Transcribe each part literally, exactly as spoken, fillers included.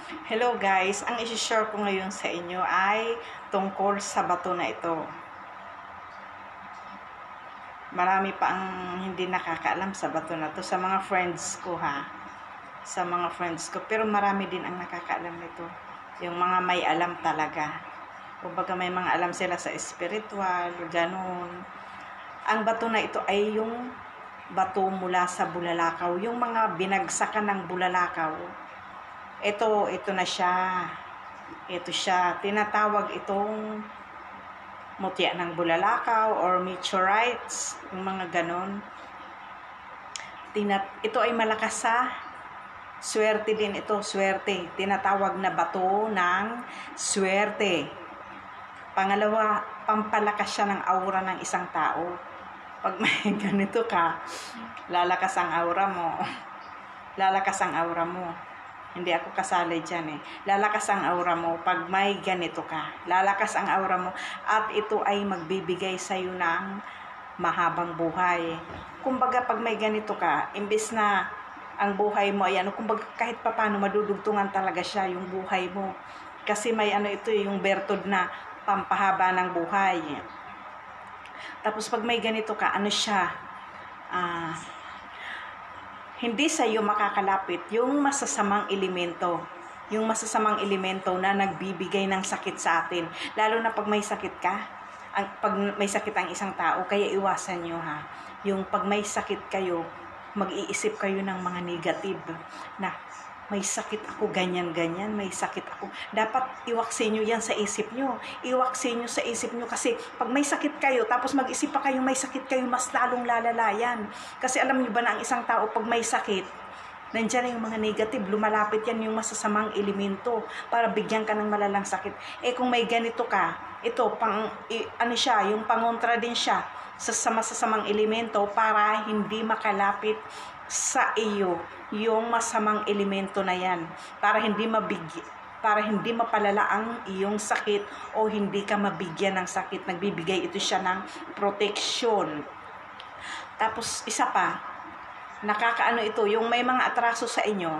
Hello guys, ang isi-share ko ngayon sa inyo ay tungkol sa bato na ito. Marami pa ang hindi nakakaalam sa bato na to, sa mga friends ko ha. Sa mga friends ko, pero marami din ang nakakaalam nito. Yung mga may alam talaga. Kumbaga may mga alam sila sa spiritual, ganun. Ang bato na ito ay yung bato mula sa bulalakaw, yung mga binagsakan ng bulalakaw. Ito, ito na siya. Ito siya. Tinatawag itong mutya ng bulalakaw or meteorites, yung mga ganon. Tinat ito ay malakas sa swerte din ito, swerte. Tinatawag na bato ng swerte. Pangalawa, pampalakas siya ng aura ng isang tao. Pag may ganito ka, lalakas ang aura mo. Lalakas ang aura mo. Hindi ako kasali dyan eh. Lalakas ang aura mo pag may ganito ka. Lalakas ang aura mo at ito ay magbibigay sa iyo ng mahabang buhay. Kumbaga pag may ganito ka, imbes na ang buhay mo ay ano, kumbaga kahit papano madudugtungan talaga siya yung buhay mo. Kasi may ano ito yung bertod na pampahaba ng buhay. Tapos pag may ganito ka, ano siya? Ah... Uh, hindi sa iyo makakalapit yung masasamang elemento. Yung masasamang elemento na nagbibigay ng sakit sa atin. Lalo na pag may sakit ka, ang, pag may sakit ang isang tao, kaya iwasan nyo ha. Yung pag may sakit kayo, mag-iisip kayo ng mga negative na may sakit ako, ganyan-ganyan, may sakit ako. Dapat iwaksin nyo yan sa isip nyo. Iwaksin nyo sa isip nyo kasi pag may sakit kayo, tapos mag-isip pa kayo may sakit kayo, mas lalong lalala yan. Kasi alam nyo ba na ang isang tao pag may sakit, nandiyan na yung mga negative, lumalapit yan yung masasamang elemento para bigyan ka ng malalang sakit. Eh kung may ganito ka, ito, pang, i, ano siya, yung pangontra din siya sa masasamang elemento para hindi makalapit sa iyo yung masamang elemento na yan, para hindi mabigyan, para hindi mapalala ang iyong sakit o hindi ka mabigyan ng sakit. Nagbibigay ito siya ng protection. Tapos isa pa, nakakaano ito, yung may mga atraso sa inyo,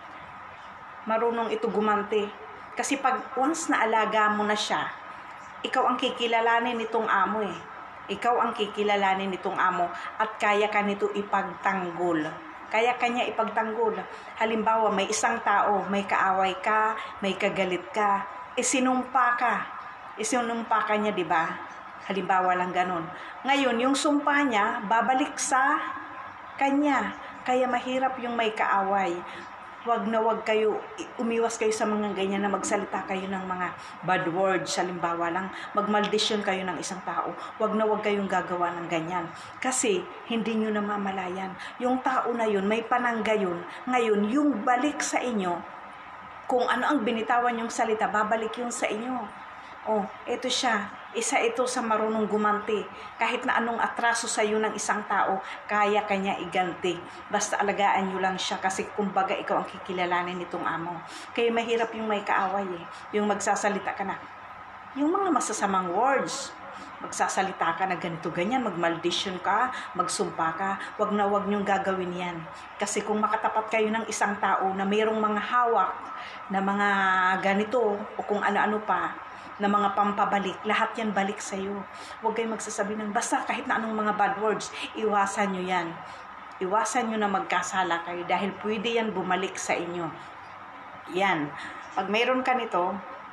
marunong ito gumanti. Kasi pag once na alaga mo na siya, ikaw ang kikilalanin nitong amo eh. Ikaw ang kikilalanin nitong amo at kaya ka nito ipagtanggol. Kaya kanya ipagtanggol. Halimbawa, may isang tao, may kaaway ka, may kagalit ka, isinumpa ka. Isinumpa ka niya, di ba? Halimbawa lang ganun. Ngayon, yung sumpa niya, babalik sa kanya. Kaya mahirap yung may kaaway. Wag na wag kayo, umiwas kayo sa mga ganyan na magsalita kayo ng mga bad words. Halimbawa lang, magmaldisyon kayo ng isang tao. Wag na wag kayong gagawa ng ganyan. Kasi, hindi nyo namamalayan. Yung tao na yun, may panangga yun. Ngayon, yung balik sa inyo, kung ano ang binitawan yung salita, babalik yun sa inyo. Oh, ito siya. Isa ito sa marunong gumanti. Kahit na anong atraso sa iyo ng isang tao, kaya kanya iganti. Basta alagaan nyo lang siya kasi kumbaga ikaw ang kikilalanin nitong amo. Kaya mahirap yung may kaaway eh. Yung magsasalita ka na. Yung mga masasamang words. Magsasalita ka na ganito ganyan, magmaldisyon ka, magsumpa ka, wag na wag nyong gagawin yan. Kasi kung makatapat kayo ng isang tao na mayroong mga hawak na mga ganito o kung ano-ano pa, na mga pampabalik, lahat yan balik sa iyo. Huwag kayong magsasabi ng basta kahit na anong mga bad words, iwasan nyo yan. Iwasan nyo na magkasala kayo dahil pwede yan bumalik sa inyo. Yan. Pag mayroon ka nito,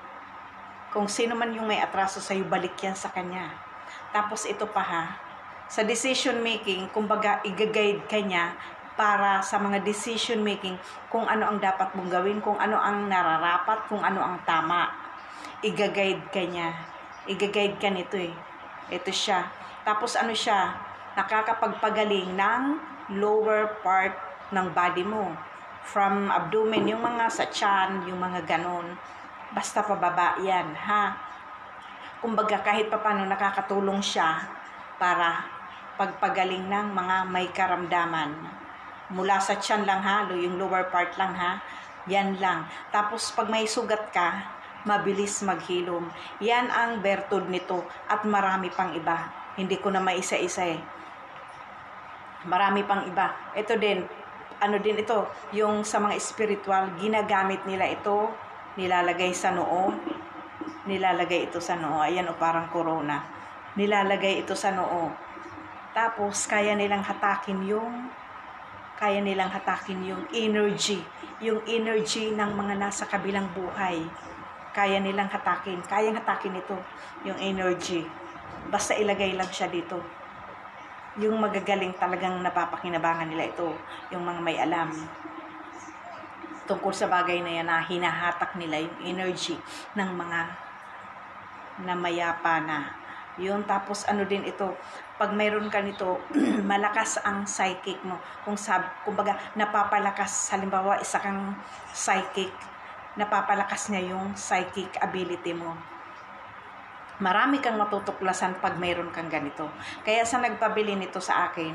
kung sino man yung may atraso sa iyo, balik yan sa kanya. Tapos ito pa ha, sa decision making, kumbaga i-guide ka niya para sa mga decision making kung ano ang dapat mong gawin, kung ano ang nararapat, kung ano ang tama. I-guide ka niya. I-guide ka nito eh. Ito siya. Tapos ano siya? Nakakapagpagaling ng lower part ng body mo. From abdomen, yung mga sa tiyan, yung mga ganon. Basta pababa yan, ha? Kumbaga kahit pa paano nakakatulong siya para pagpagaling ng mga may karamdaman. Mula sa tiyan lang ha, yung lower part lang ha. Yan lang. Tapos pag may sugat ka, mabilis maghilom. Yan ang bertod nito at marami pang iba. Hindi ko na maisa-isa eh. Marami pang iba. Ito din, ano din ito, yung sa mga spiritual, ginagamit nila ito, nilalagay sa noo, nilalagay ito sa noo. Ayan o, parang corona. Nilalagay ito sa noo. Tapos, kaya nilang hatakin yung, kaya nilang hatakin yung energy, yung energy ng mga nasa kabilang buhay. Kaya nilang hatakin, kayang hatakin ito, yung energy. Basta ilagay lang siya dito. Yung magagaling talagang napapakinabangan nila ito, yung mga may alam tungkol sa bagay na yan, na hinahatak nila yung energy ng mga namayapa na. Yun, tapos ano din ito, pag mayroon ka nito, malakas ang psychic mo. Kung sab, kumbaga, napapalakas, halimbawa, isa kang psychic, napapalakas niya yung psychic ability mo. Marami kang matutuklasan pag mayroon kang ganito. Kaya sa nagpabili nito sa akin,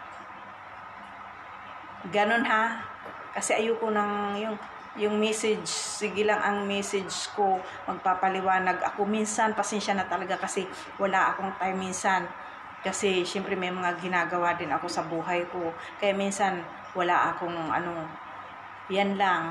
ganun ha, kasi ayoko nang yung, yung message, sige lang ang message ko, magpapaliwanag ako. Minsan, pasensya na talaga kasi wala akong time minsan. Kasi syempre may mga ginagawa din ako sa buhay ko. Kaya minsan, wala akong ano, yan lang.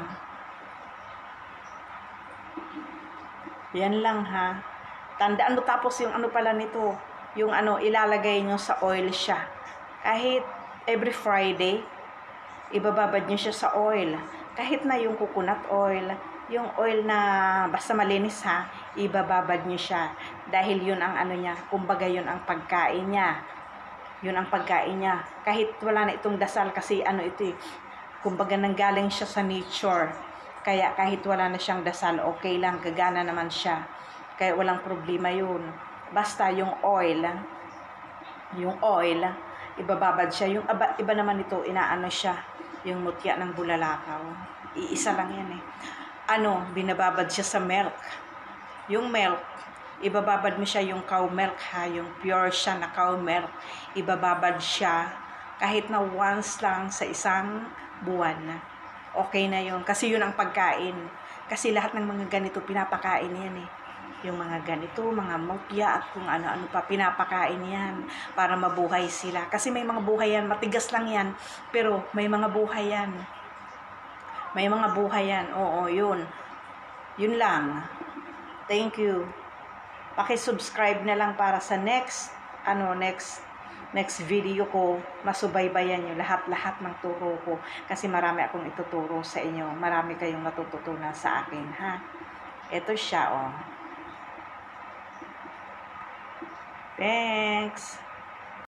Yan lang ha. Tandaan mo, tapos yung ano pala nito, yung ano, ilalagay nyo sa oil siya. Kahit every Friday, ibababad nyo siya sa oil. Kahit na yung coconut oil, yung oil na basta malinis ha, ibababad nyo siya. Dahil yun ang ano niya, kumbaga yun ang pagkain niya. Yun ang pagkain niya. Kahit wala na itong dasal, kasi ano ito eh, kumbaga nanggaling siya sa nature. Kaya kahit wala na siyang dasal, okay lang, gagana naman siya. Kaya walang problema yun. Basta yung oil, yung oil, ibababad siya. Yung iba, iba naman ito, inaano siya, yung mutya ng bulalakaw. Iisa lang yan eh. Ano, binababad siya sa milk. Yung milk, ibababad mo siya yung cow milk ha, yung pure siya na cow milk. Ibababad siya kahit na once lang sa isang buwan. Okay na yun. Kasi yun ang pagkain. Kasi lahat ng mga ganito, pinapakain yan eh. Yung mga ganito, mga mutya at kung ano-ano pa, pinapakain yan para mabuhay sila. Kasi may mga buhay yan, matigas lang yan, pero may mga buhay yan. May mga buhay yan, oo, yun. Yun lang. Thank you. Paki-subscribe na lang para sa next, ano, next, next video ko, masubaybayan nyo lahat-lahat ng turo ko. Kasi marami akong ituturo sa inyo. Marami kayong matututunan sa akin, ha? Ito siya, oh. Thanks.